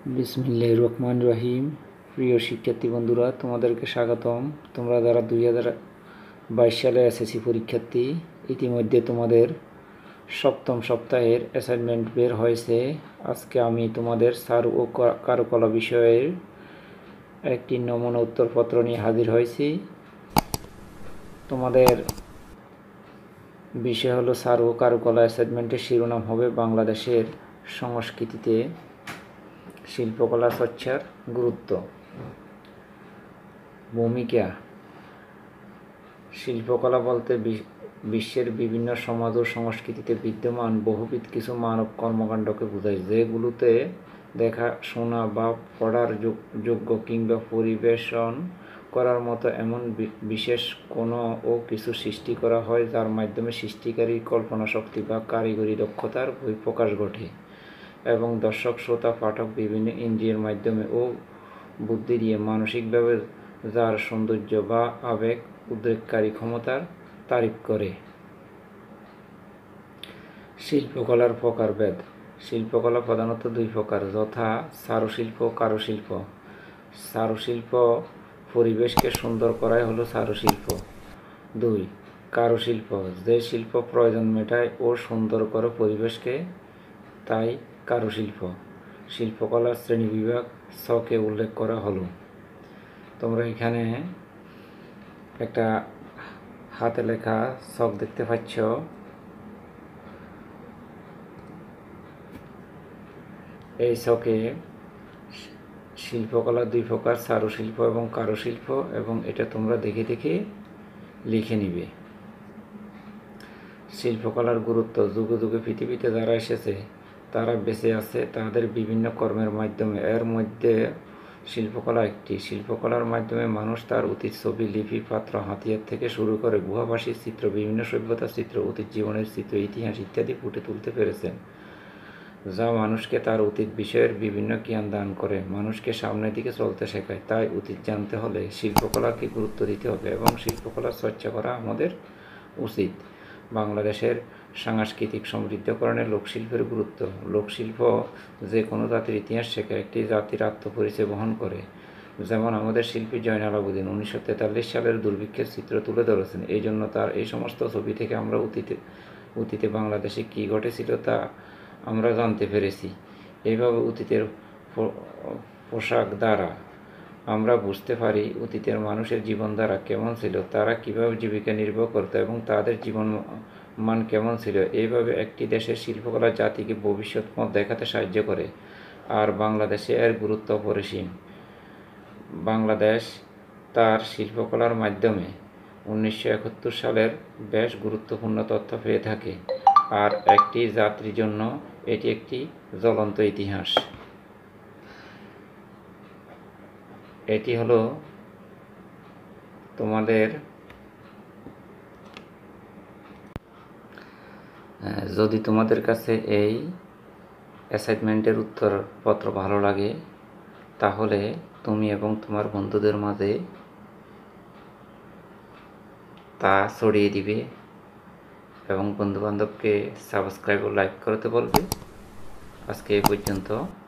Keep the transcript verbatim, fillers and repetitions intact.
বিসমিল্লাহির রহমানির রহিম। প্রিয় শিক্ষার্থী বন্ধুরা, তোমাদেরকে স্বাগতম। তোমরা যারা দুই হাজার বাইশ সালে এসএসসি পরীক্ষার্থী, ইতিমধ্যে তোমাদের সপ্তম সপ্তাহের অ্যাসাইনমেন্ট বের হয়েছে। আজকে আমি তোমাদের চারু ও কারুকলা বিষয়ের একটি নমুনা উত্তরপত্র নিয়ে হাজির হয়েছি। তোমাদের বিষয় হলো চারু ও কারুকলা। অ্যাসাইনমেন্টের শিরোনাম হবে বাংলাদেশের সংস্কৃতিতে শিল্পকলা চর্চার গুরুত্ব। ভূমিকা। শিল্পকলা বলতে বিশ্বের বিভিন্ন সমাজ ও সংস্কৃতিতে বিদ্যমান বহুবিধ কিছু মানব কর্মকাণ্ডকে বোঝায়, যেগুলোতে দেখা, শোনা বা পড়ার যোগ্য কিংবা পরিবেশন করার মতো এমন বিশেষ কোনো ও কিছু সৃষ্টি করা হয়, যার মাধ্যমে সৃষ্টিকারী কল্পনাশক্তি বা কারিগরি দক্ষতার বহিঃপ্রকাশ ঘটে এবং দর্শক, শ্রোতা, পাঠক বিভিন্ন ইন্দ্রিয়ের মাধ্যমে ও বুদ্ধি দিয়ে মানসিকভাবে যার সৌন্দর্য বা আবেগ উদ্রেককারী ক্ষমতার তারিফ করে। শিল্পকলার প্রকারভেদ। শিল্পকলা প্রধানত দুই প্রকার, যথা চারুশিল্প ও কারুশিল্প। চারুশিল্প পরিবেশকে সুন্দর করাই হলো চারুশিল্প। দুই, কারুশিল্প, যে শিল্প প্রয়োজন মেটায় ও সুন্দর করে পরিবেশকে, তাই কারুশিল্প। শিল্পকলার শ্রেণীবিভাগ ছকে উল্লেখ করা হলো। তোমরা এখানে একটা হাতে লেখা ছক দেখতে পাচ্ছ। এই ছকে শিল্পকলা দুই প্রকার, চারুশিল্প এবং কারুশিল্প, এবং এটা তোমরা দেখে দেখে লিখে নিবে। শিল্পকলার গুরুত্ব। যুগে যুগে পৃথিবীতে যারা এসেছে, তারা বেঁচে আছে তাদের বিভিন্ন কর্মের মাধ্যমে। এর মধ্যে শিল্পকলা একটি। শিল্পকলার মাধ্যমে মানুষ তার অতীত ছবি, লিপি, পাত্র, হাতিয়ার থেকে শুরু করে গুহাবাসীর চিত্র, বিভিন্ন সভ্যতার চিত্র, অতীত জীবনের চিত্র, ইতিহাস ইত্যাদি ফুটে তুলতে পেরেছেন, যা মানুষকে তার অতীত বিষয়ের বিভিন্ন জ্ঞান দান করে, মানুষকে সামনের দিকে চলতে শেখায়। তাই অতীত জানতে হলে শিল্পকলাকে গুরুত্ব দিতে হবে এবং শিল্পকলার চর্চা করা আমাদের উচিত। বাংলাদেশের সাংস্কৃতিক সমৃদ্ধকরণে লোকশিল্পের গুরুত্ব। লোকশিল্প যে কোনো জাতির ইতিহাস শেখায়, একটি জাতির আত্মপরিচয় বহন করে। যেমন আমাদের শিল্পী জয়নাল আবেদিন উনিশশো তেতাল্লিশ সালের দুর্ভিক্ষের চিত্র তুলে ধরেছেন। এই জন্য তার এই সমস্ত ছবি থেকে আমরা অতীতে অতীতে বাংলাদেশে কী ঘটেছিল তা আমরা জানতে পেরেছি। এইভাবে অতীতের পোশাক দ্বারা আমরা বুঝতে পারি অতীতের মানুষের জীবনধারা কেমন ছিল, তারা কীভাবে জীবিকা নির্বাহ করত এবং তাদের জীবন মান কেমন ছিল। এইভাবে একটি দেশের শিল্পকলা জাতিকে ভবিষ্যৎ পথ দেখাতে সাহায্য করে। আর বাংলাদেশে এর গুরুত্ব অপরিসীম। বাংলাদেশ তার শিল্পকলার মাধ্যমে উনিশশো একাত্তর সালের বেশ গুরুত্বপূর্ণ তথ্য পেয়ে থাকে, আর একটি জাতির জন্য এটি একটি জ্বলন্ত ইতিহাস। এটি হলো তোমাদের, যদি তোমাদের কাছে এই অ্যাসাইনমেন্টের উত্তরপত্র ভালো লাগে, তাহলে তুমি এবং তোমার বন্ধুদের মাঝে তা ছড়িয়ে দিবে এবং বন্ধুবান্ধবকে সাবস্ক্রাইব ও লাইক করতে বলবে। আজকে এই পর্যন্ত।